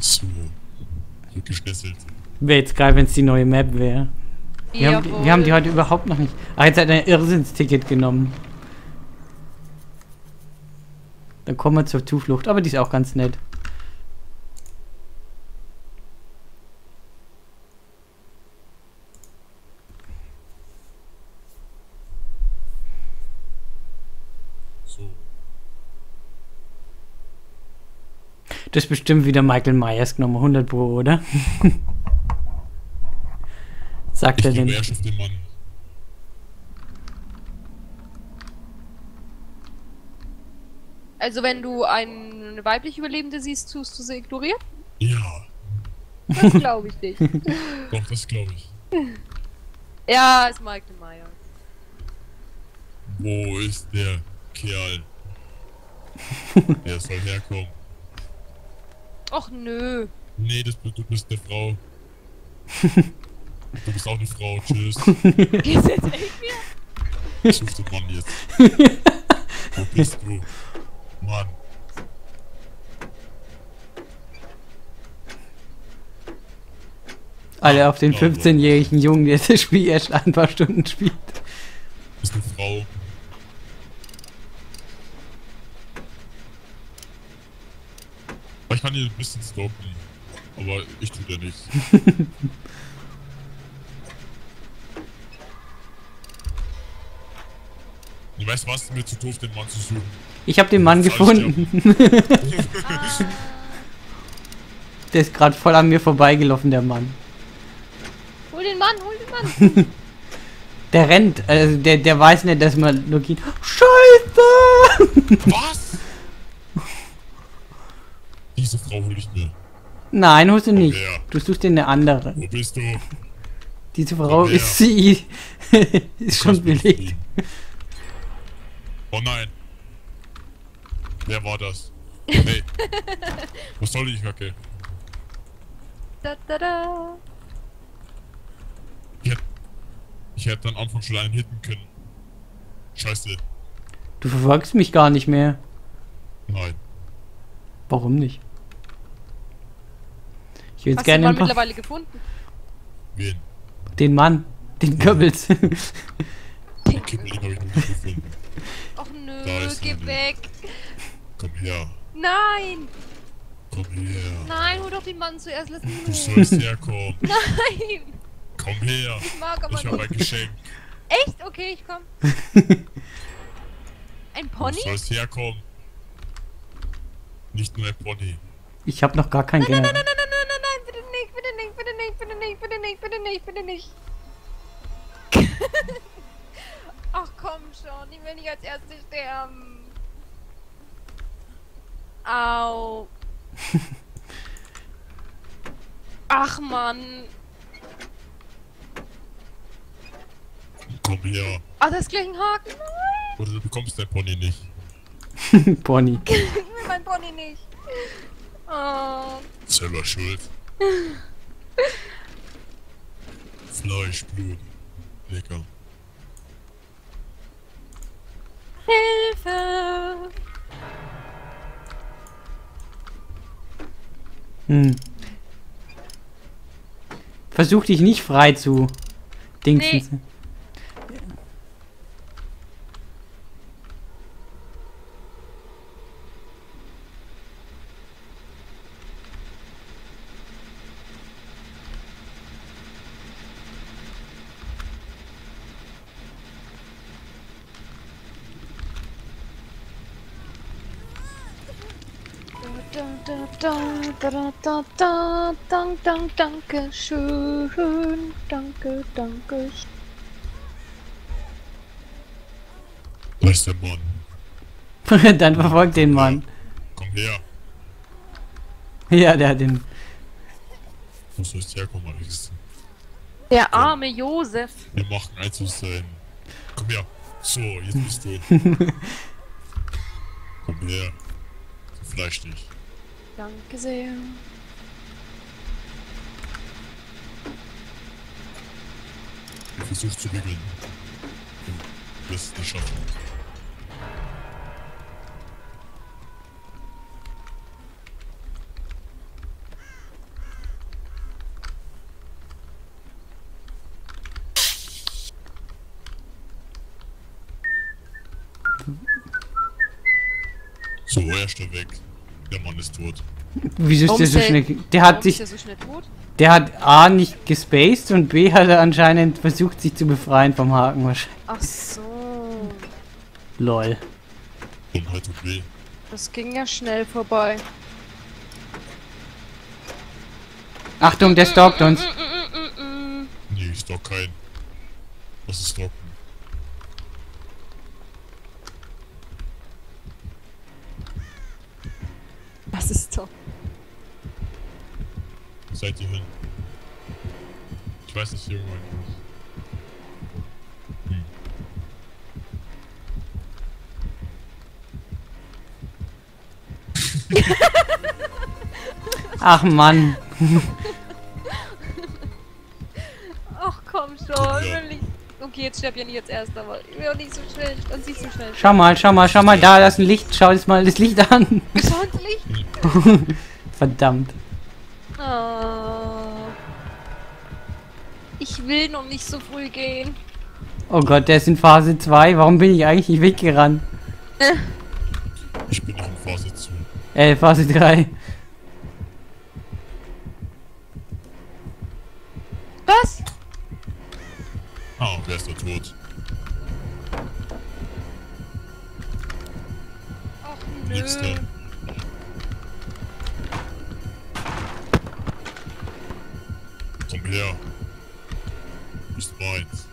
So. Geschnetselt. Wäre jetzt geil, wenn es die neue Map wäre. Wir haben die heute überhaupt noch nicht. Ah, jetzt hat er ein Irrsinnsticket genommen. Dann kommen wir zur Zuflucht, aber die ist auch ganz nett. So. Das ist bestimmt wieder Michael Myers genommen, 100 Pro, oder? Sagt er denn? Ich auf den Mann. Also wenn du eine weibliche Überlebende siehst, tust du sie ignorieren? Ja. Das glaube ich nicht. Doch, das glaube ich. Ja, ist Michael Myers. Wo ist der Kerl? Der soll herkommen. Och nö. Nee, du bist eine Frau. Du bist auch eine Frau, tschüss. Geht's jetzt echt wieder? Ich such den Mann jetzt. Wo bist du? Mann. Alle auf den 15-jährigen Jungen, der das Spiel erst ein paar Stunden spielt. Du bist eine Frau. Ich kann hier ein bisschen stalken. Aber ich tue ja nichts. Du weißt was, mir zu doof, den Mann zu suchen. Ich habe den Mann gefunden. Der ist gerade voll an mir vorbeigelaufen, der Mann. Hol den Mann, hol den Mann. Der rennt, also der weiß nicht, dass man nur geht. Scheiße! Was? Diese Frau hol ich mir. Nein, holst du nicht. Wer? Du suchst dir eine andere. Wo bist du? Diese Frau Wer? ist sie. Ist schon Kannst mich belegt. fliegen. Oh nein. Wer war das? Hey. Was soll die Kacke? Da, da, da. Ich hätte am Anfang schon einen hitten können. Scheiße. Du verfolgst mich gar nicht mehr. Nein. Warum nicht? Ich will jetzt Hast du den gerne Mann ein paar- mittlerweile gefunden? Wen? den Mann, den Goebbels. Den Kippeling habe ich noch nicht gefunden. Och nö, Da ist geh er. weg. Komm her. Nein, Komm her. nein, hol doch den Mann zuerst, lass ihn Du in sollst herkommen. Nein, Komm her. ich mag aber Ich habe ein nicht. Geschenk. Echt? Okay, ich komm. Ein Du Pony? sollst herkommen. Nicht nur ein Pony. Ich habe noch gar kein Nein, nein, Geld. nein, nein, nein, nein, nein, nein, bitte nicht, bitte nicht, bitte nicht, bitte nicht, bitte nicht, bitte nicht, bitte nicht. Ach komm schon, ich will nicht als Erste sterben. Au. Ach Mann. Komm her. Ah, da ist gleich ein Haken. Nein, Oder du bekommst dein Pony nicht. Pony. ich will mein Pony nicht. Oh. Selber schuld. Fleisch, Blut. Lecker. Hilfe. Hm. Versuch dich nicht frei zu dingsen. Danke schön. Danke, danke. Da ist der Mann. Dann verfolgt den Mann. Komm her. Ja, der hat den. Du sollst herkommen, Alex. Der arme Josef. Wir machen eins aus sein. Komm her. So, jetzt bist du. Komm her. Fleisch dich. Danke sehr. Ich versuch zu wickeln. Du wirst es nicht schaffen. So, er ist weg. Der Mann ist tot. Wieso ist Warum der so ist schnell... Der Warum hat ist sich... der so schnell tot? Der hat A nicht gespaced und B hat er anscheinend versucht, sich zu befreien vom Haken wahrscheinlich. Ach so. Lol. Dummheit tut weh. Das ging ja schnell vorbei. Achtung, der stalkt uns. Nee, ich stalk keinen. Was ist stalken? Was ist doch? Seid ihr hin? Ich weiß nicht, irgendwann. Ach Mann. Ach komm schon. Ja. Will nicht. Okay, jetzt sterb ja nicht als erster, aber ich will auch nicht so schnell und nicht so schnell. Schau mal, da ist ein Licht. Schau dir mal das Licht an. Schau ins Licht. Verdammt. Oh. Ich will noch nicht so früh gehen. Oh Gott, der ist in Phase 2. Warum bin ich eigentlich nicht weggerannt? Ich bin noch in Phase 2. Phase 3. Was? Ah, wer ist da tot? Ach nö. Nächster. Komm her. Bist meins.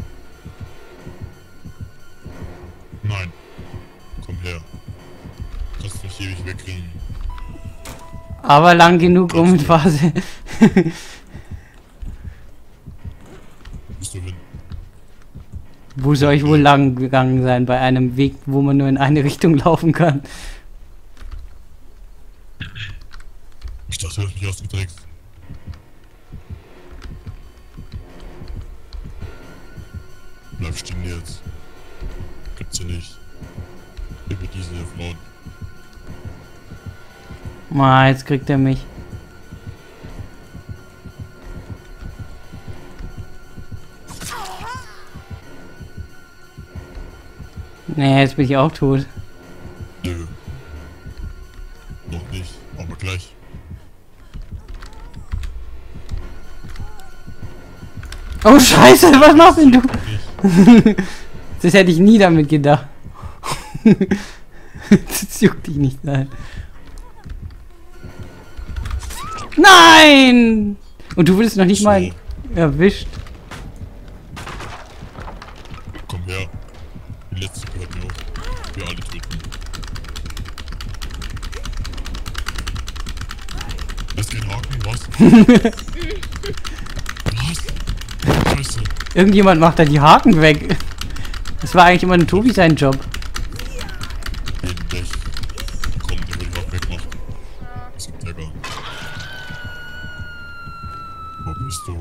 Nein. Komm her. Kannst mich ewig wegkriegen. Aber lang genug, um in Phase... Bist du hin? Wo soll ich wohl lang gegangen sein? Bei einem Weg, wo man nur in eine Richtung laufen kann. Ich dachte, du hast mich ausgetrickst. Bleib stehen jetzt. Gibt's ja nicht. Über diese Frauen. Jetzt kriegt er mich. Nee, jetzt bin ich auch tot. Nö. Noch nicht, aber gleich. Oh Scheiße, was machst denn du? Nicht. Das hätte ich nie damit gedacht. Das juckt dich nicht, nein. Nein! Und du wurdest noch nicht mal erwischt. Komm her. Die letzte gehört mir auch. Wir alle töten. Das ist kein Haken, was? Was? Scheiße. Irgendjemand macht da die Haken weg. Das war eigentlich immer ein Tobi sein Job. Endlich. Komm, der will noch wegmachen. Das gibt Ärger. Wo bist du?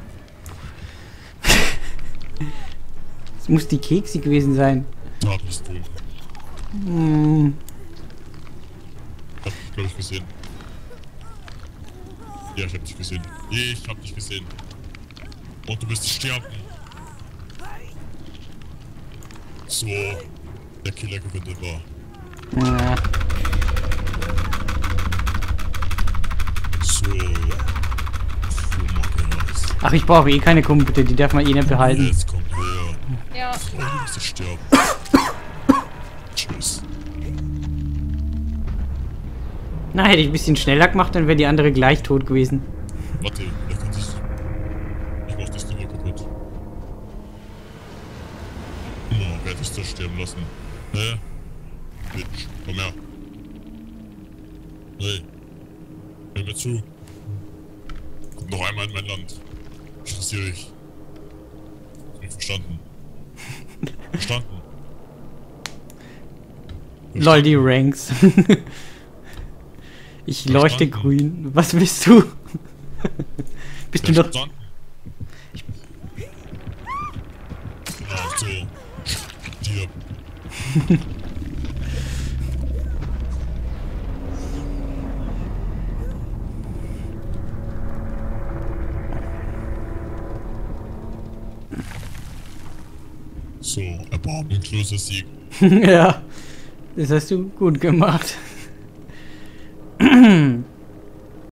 Es muss die Keksi gewesen sein. Da bist du. Hab dich, glaube ich, gesehen. Ja, ich hab dich gesehen. Ich hab dich gesehen. Und du wirst sterben. So. Der Killer gewinnt immer. Ja. So. Ach, ich brauche eh keine Kumpel, die darf man eh nicht behalten. Jetzt kommt her. Ja. Oh, du wirst sterben. Tschüss. Na, hätte ich ein bisschen schneller gemacht, dann wäre die andere gleich tot gewesen. Warte, er kann sich. Ich mach das Nummer kaputt. Oh, wer hat dich da sterben lassen? Hä? Bitch, komm her. Hey. Hör mir zu. Komm noch einmal in mein Land. Ich interessiere dich. Verstanden. Verstanden. Lol, die Ranks. Ich leuchte grün. Was bist du? Bist du noch... Verstanden. Ja, so. Stirb. So, erbarmungsloser Sieg. Ja, das hast du gut gemacht.